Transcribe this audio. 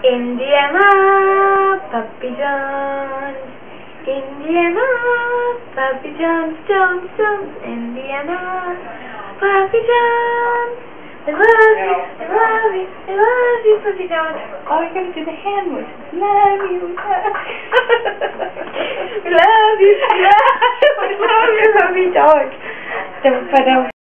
Indiana, Puppy Jones. Indiana, Puppy Jones, Jones, Jones. Indiana, Puppy Jones. I love you, I love you, I love you, Puppy Jones. Oh, you're gonna do the hand motion. Love you, love you, love you, Puppy Jones.